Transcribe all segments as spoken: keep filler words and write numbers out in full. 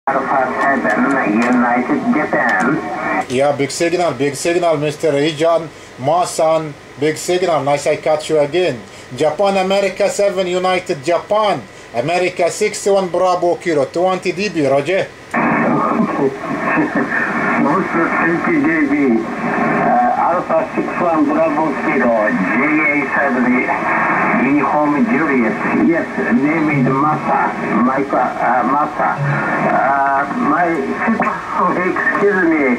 Alpha seven, United Japan. Yeah, big signal, big signal, Mister Ijan, Masan, big signal. Nice I catch you again. Japan, America seven, United Japan. America six one, Bravo Kilo, twenty D B, Roger. Also twenty D B. Uh, Alpha six one, Bravo Kilo, J A seven. Home Juliet. Yes, name is Masa. Mike, uh, Masa. Uh, my, excuse me.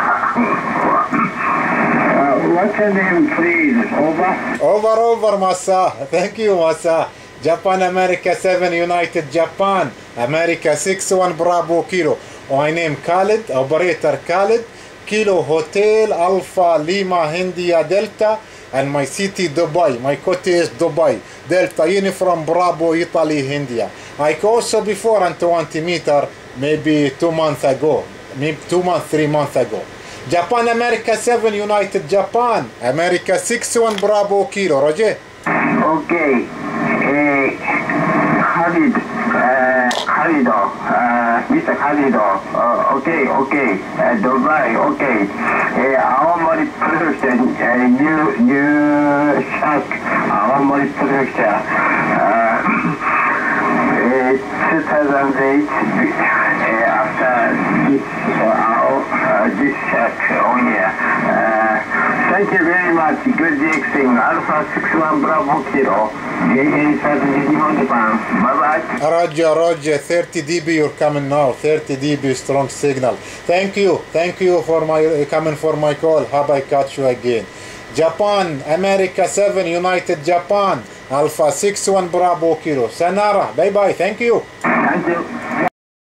uh, what's your name, please? Over? Over, over, Masa. Thank you, Masa. Japan, America seven, United Japan. America six one, Bravo Kilo. My name Khalid, operator Khalid. Kilo Hotel, Alpha Lima, India Delta. And my city Dubai, my country is Dubai, Delta Uniform Bravo Italy India. I also before on twenty meter, maybe two months ago, maybe two months, three months ago. Japan, America seven, United Japan, America six one, Bravo Kilo, Roger. Okay, uh, Khalid, uh, Khalido, uh, Mister Khalido, uh, okay, okay, uh, Dubai, okay. Aomori Prefecture, uh, new, new shack, Aomori Prefecture, uh, uh, two thousand eight, uh, after this, uh, uh, this shack on here. Uh, thank you very much, good mixing, Alpha six one Bravo Kilo, J A seven, Japan, bye-bye. Roger, Roger, thirty D B, you're coming now, thirty D B, strong signal. Thank you, thank you for my coming for my call. Hope I catch you again. Japan, America seven, United Japan, Alpha six one, Bravo Kilo. Sanara, bye-bye, thank you. Thank you.